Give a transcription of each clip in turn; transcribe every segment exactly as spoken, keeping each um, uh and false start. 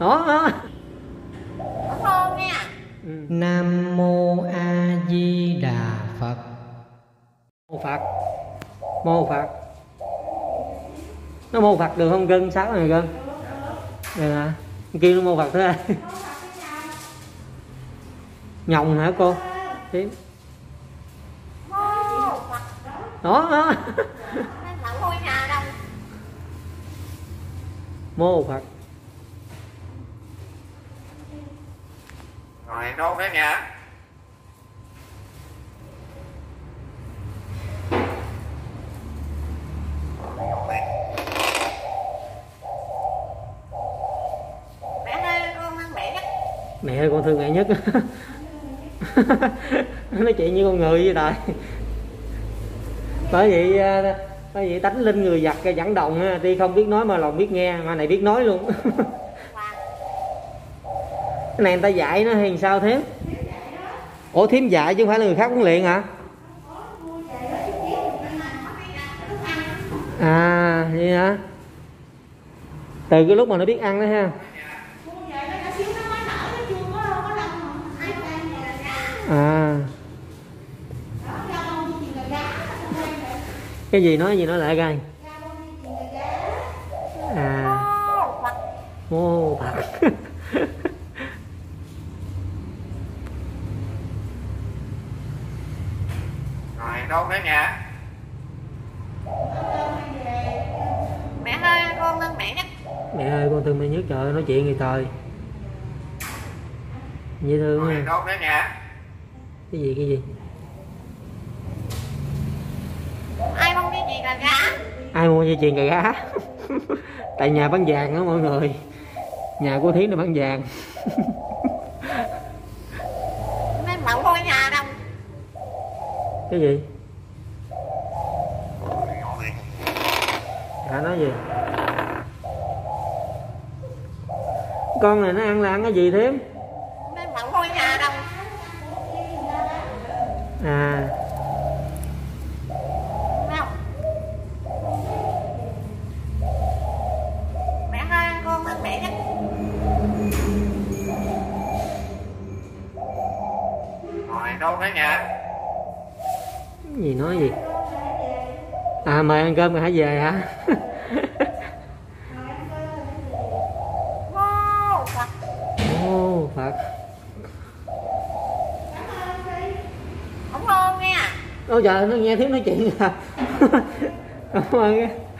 đó đó. Không nha. Nam mô A Di Đà Phật. Mô Phật. Mô Phật. Nó mô Phật được không cưng? Sáu này cưng. Được hả? Kêu nó mô Phật thứ hai. Nhồng hả cô? Tím. Đó đó. Mô Phật. Rồi đâu phép nha. Mẹ ơi con thương mẹ nhất. Mẹ ơi con thương mẹ nhất. Nói chuyện như con người vậy trời. Bởi vậy bởi vậy tánh linh người giặc dẫn động, đi không biết nói mà lòng biết nghe, mà này biết nói luôn. Cái này người ta dạy nó hay sao thế? Ủa thím dạy chứ không phải là người khác huấn luyện hả? À vậy hả? Từ cái lúc mà nó biết ăn đó ha. À. Cái gì nói gì nói lại coi. À. Mô Phật. Rồi đâu phép nha. Mẹ ơi con thương mẹ nhất. Mẹ ơi con thương mẹ nhất. Trời ơi nói chuyện gì trời. Dễ thương Rồi ha. đâu phép nha. Cái gì cái gì? Ai mua dây chuyền là gá. Ai mua dây chuyền cà gá? Tại nhà bán vàng đó mọi người. Nhà của Thiến nó bán vàng. Mấy mẫu ngôi nhà đâu. Cái gì? Hả nói gì? Con này nó ăn là ăn cái gì Thiếm? Mấy mẫu ngôi nhà đâu. À. Không. Mẹ ơi con thương mẹ nhất. Rồi đâu phép nha. Cái gì nói gì? À mời ăn cơm rồi hả về hả? Mô Phật. Ô Phật. Không ơn nha. Ôi trời nó nghe Thiếm nói chuyện à. Cảm ơn.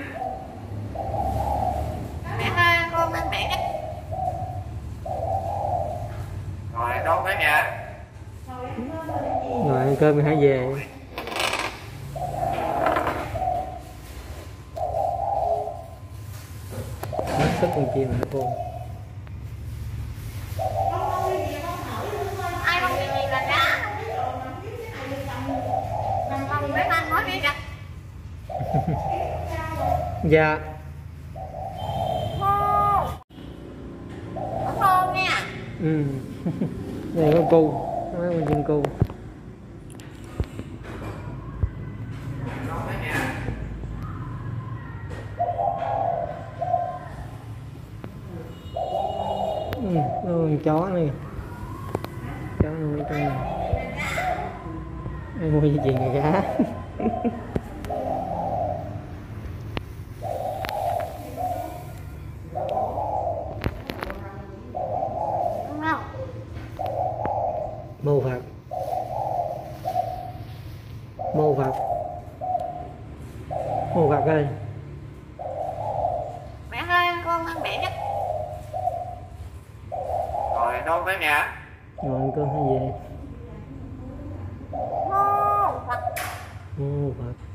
Mẹ ơi con thương mẹ nhất. Rồi đâu phép nha. Rồi ăn cơm rồi hả về. Hết sức con chim hả cô? Ai mua dây chuyền là gá. Không biết anh nói đi kìa. Dạ. Mô. Không ơn nha. Ừ. Đây có cu. Nói con chim cu. Ừ, con chó này. Chó nuôi trong này. Ai mua dây chuyền cà gá. Không. Mô Phật. Mô Phật. Mô Phật ơi. Mẹ ơi con thương mẹ nhất. Rồi đâu phép nha. Rồi ăn cơm hãy về. Mô Phật. Mô Phật.